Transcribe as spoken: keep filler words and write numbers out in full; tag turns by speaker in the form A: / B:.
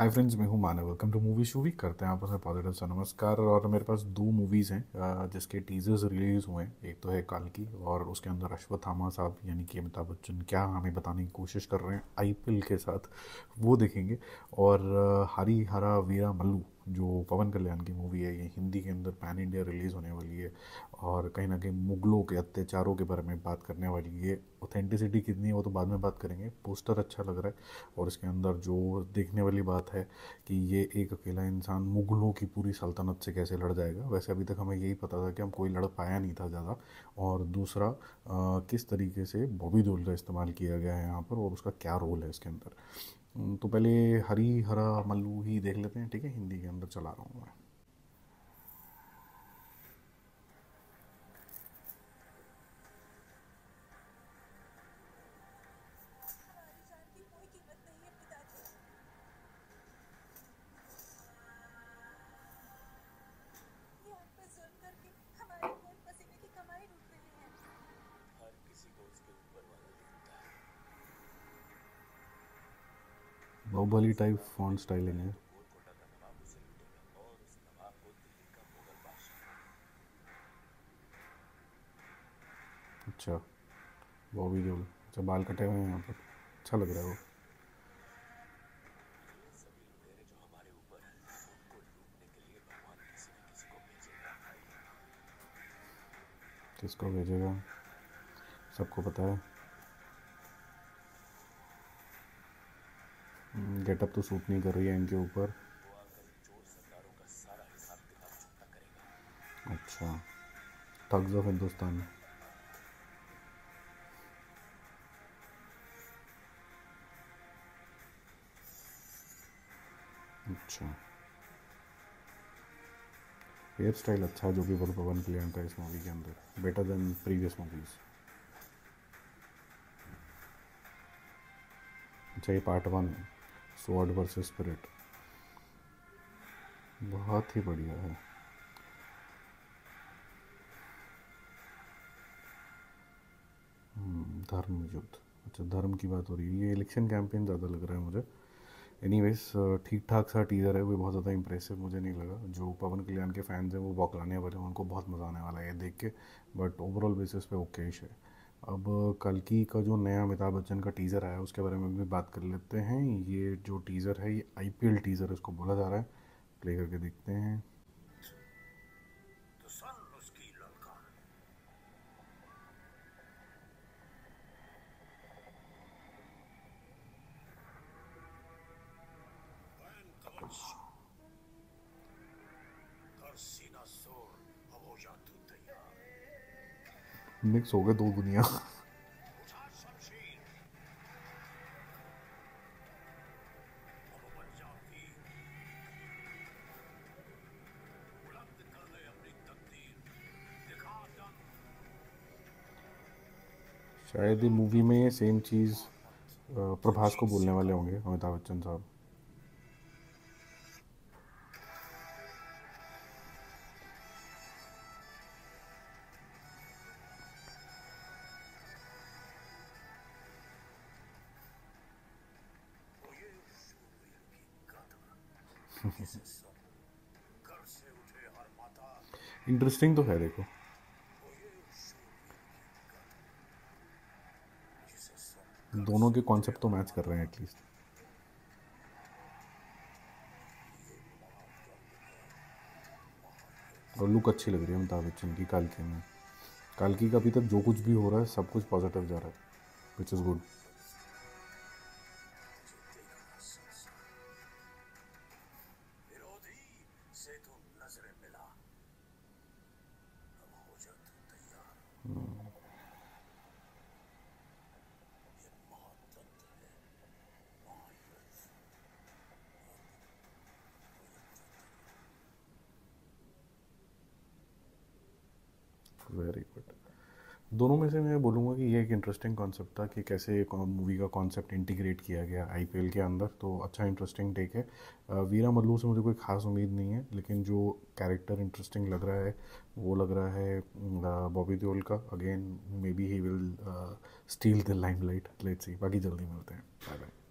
A: हाय friends, मैं हूं Manav. Welcome to movie शूवी। करते हैं आपस में पॉजिटिव सा नमस्कार। और मेरे पास दो मूवीज़ हैं अ, जिसके टीजर्स रिलीज़ हुए हैं। एक तो है काल्की और उसके अंदर अश्वत्थामा साहब यानी कि अमिताभ बच्चन क्या हमें बताने की कोशिश कर रहे हैं आईपीएल के साथ, वो देखेंगे। और अ, हरी हरा वीरा मल्लू जो पवन कल्याण की मूवी है, ये हिंदी के अंदर पैन इंडिया रिलीज़ होने वाली है। और कहीं ना कहीं मुगलों के अत्याचारों के बारे में बात करने वाली है। ऑथेंटिसिटी कितनी है वो तो बाद में बात करेंगे। पोस्टर अच्छा लग रहा है और इसके अंदर जो देखने वाली बात है कि ये एक अकेला इंसान मुगलों की पूरी सल्तनत से कैसे लड़ जाएगा। वैसे अभी तक हमें यही पता था कि हम कोई लड़ पाया नहीं था ज़्यादा। और दूसरा, अ, किस तरीके से बॉबी देओल का इस्तेमाल किया गया है यहाँ पर और उसका क्या रोल है इसके अंदर। हम्म, तो पहले हरी हरा मल्लू ही देख लेते हैं, ठीक है। हिंदी के अंदर चला रहा हूँ मैं।
B: हमारी जान की कोई कीमत नहीं है पिताजी। ये हम पे जुल्म करके हमारे खून पसीने की कमाई लूट रहे हैं। हर किसी को उसके ऊपर वाला देखता है।
A: बाहुबली टाइप
B: सवाल ये
A: फॉन्ट
B: नहीं करता
A: स्टाइलिंग
B: है
A: है।
B: तो गोलकोंडा का नवाब उसे लूटेगा और उस नवाब को दिल्ली का मुगल बादशाह।
A: अच्छा, बॉबी देओल। अच्छा, बाल कटे हुए हैं यहाँ पर। अच्छा लग रहा है वो।
B: ये सभी लुटेरे जो हमारे ऊपर हैं, उनको लूटने के लिए भगवान किसी न किसी को भेजेगा।
A: किसको भेजेगा सबको पता है। गेटअप तो सूट नहीं कर रही है इनके ऊपर।
B: वो आकर इन चोर सरदारों का सारा हिसाब किताब चुकता करेगा।
A: अच्छा, थग्स ऑफ हिंदुस्तान। अच्छा, हेयर स्टाइल अच्छा है जो भी बोल पवन कल्याण का इस मूवी के अंदर, बेटर देन प्रीवियस मूवीज। अच्छा, ये पार्ट वन है, स्वॉर्ड वर्सेस स्पिरिट। बहुत ही बढ़िया है। हम्म, धर्म युद्ध। अच्छा, धर्म की बात हो रही है। ये इलेक्शन कैंपेन ज़्यादा लग रहा है मुझे। एनीवेज, ठीक ठाक सा टीज़र है, वो बहुत ज़्यादा इंप्रेसिव मुझे नहीं लगा। जो पवन कल्याण के फैंस हैं वो बौखलाने वाले हैं, उनको बहुत मज़ा आने वाला है ये देख के। बट ओवरऑल बेसिस पे ओकेश है। अब कल्कि का जो नया अमिताभ बच्चन का टीज़र आया है उसके बारे में भी बात कर लेते हैं। ये जो टीज़र है ये आईपीएल टीज़र इसको बोला जा रहा है। प्ले करके देखते हैं।
B: तो सन उसकी लड़का। बैन कवच कर सीना सोर। अब हो जा तू तैयार।
A: मिक्स हो गए दो दुनिया।
B: उठा शमशीर। अब बन जा वीर। बुलंद कर ले अपनी तकदीर। दिखा दम।
A: शायद ये
B: लगा
A: मूवी
B: दम
A: में
B: तो
A: सेम चीज़
B: मोहब्बत
A: प्रभास को
B: जंजीर
A: बोलने
B: से
A: वाले
B: कहो।
A: होंगे अमिताभ बच्चन साहब।
B: तो ये शूरवीर की गाथा जिसे सुन घर से उठे हर माता।
A: इंटरेस्टिंग तो है देखो।
B: तो ये शूरवीर की गाथा जिसे सुन घर
A: दोनों
B: से
A: के
B: उठे
A: कॉन्सेप्ट तो
B: हर
A: मैच कर
B: माता।
A: रहे हैं एटलीस्ट।
B: ये महाद्वंद है,
A: और
B: महायुद्ध।
A: लुक अच्छी लग रही है अमिताभ बच्चन की काल्की में। काल्की का अभी तक जो कुछ भी हो रहा है सब कुछ पॉजिटिव जा रहा है, विच इज़ गुड।
B: मोहब्बत से तुझे देखना संसार। विरोधी से तू नजरें मिला। अब हो जा तू तैयार। ये महाद्वंद है, महायुद्ध। अब हो जा तू तैयार।
A: Very good. दोनों में से मैं बोलूँगा कि ये एक इंटरेस्टिंग कॉन्सेप्ट था कि कैसे मूवी का कॉन्सेप्ट इंटीग्रेट किया गया आईपीएल के अंदर। तो अच्छा इंटरेस्टिंग टेक है। अ, वीरा मल्लू से मुझे कोई खास उम्मीद नहीं है, लेकिन जो कैरेक्टर इंटरेस्टिंग लग रहा है वो लग रहा है अ, बॉबी देओल का। Again may be he will steal the limelight. Let's see. बाकी जल्दी मिलते हैं। Bye bye.